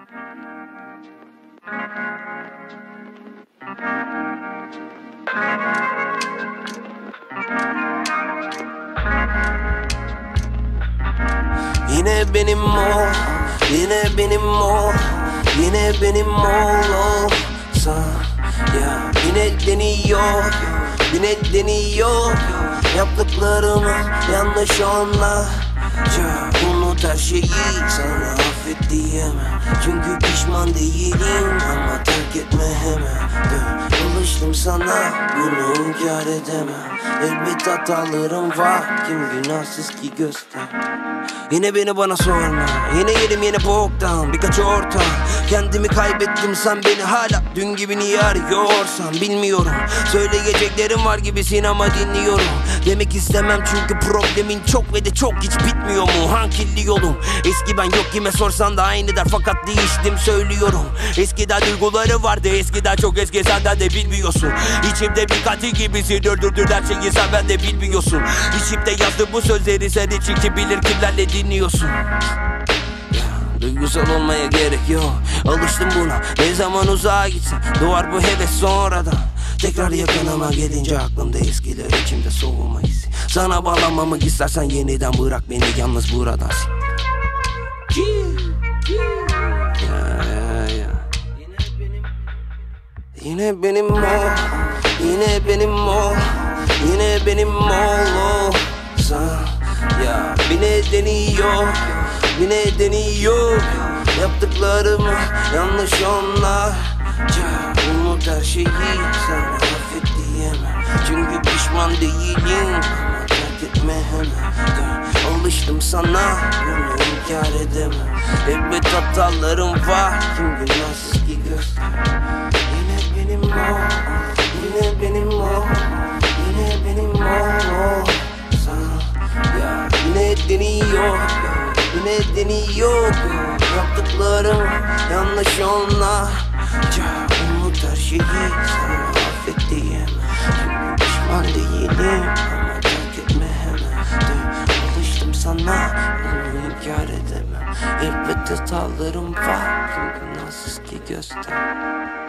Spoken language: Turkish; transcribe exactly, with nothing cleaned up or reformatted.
Yine benim o, yine benim o, yine benim olsan ya. Yine deniyor, yine deniyor yaptıklarımı yanlış onlarca. Unut her şeyi, sana affet diyemem, çünkü pişman değilim ama terk etme hemen. Dön, alıştım sana, bunu inkar edemem. Elbet hatalarım var, kim günahsız ki göster. Yine beni bana sorma, yine yedim yine boktan birkaç ortam. Kendimi kaybettim, sen beni hala dün gibi niye arıyorsan bilmiyorum. Söyleyeceklerim var gibisin ama dinliyorum. Demek istemem çünkü problemin çok ve de çok, hiç bitmiyor mu hankilli yolum. Eski ben yok, kime sorsan da aynı der, fakat değiştim söylüyorum. Eskiden duyguları vardı, eskiden çok eski, senden de bilmiyorsun. İçimde bir katil gibisin, öldürdür her şeyi sen, ben de bilmiyorsun. İçimde yazdım bu sözleri sen için, kim bilir kimlerle dinliyorsun. Duygusal olmaya gerek yok, alıştım buna. Ne zaman uzağa gitsen doğar bu heves sonradan. Tekrar yakınıma gelince aklımda eskiler, içimde soğuma hissi. Sana bağlanmamı istersen yeniden bırak beni yalnız buradan. Ya, ya, ya. Yine benim o, yine benim o, yine benim olsan ya. Bir nedeni yok, bir nedeni yok yaptıklarımı yanlış onlarca. Unut her şeyi, sana affet diyemem, çünkü pişman değilim ama terk etme hemen. Dön, alıştım sana, bunu inkar edemem. Elbet hatalarım var, kim günahsız ki göster. Yine benim o, yine benim o, yine benim olsan ya. Yine deniyor, yine deniyor yaptıklarım yanlış onlarca. Unut her şeyi, sana affet diyemem, çünkü pişman değilim ama terk etme hemen. Dön, alıştım sana, bunu inkar edemem. Elbette hatalarım var, kim günahsız ki göster.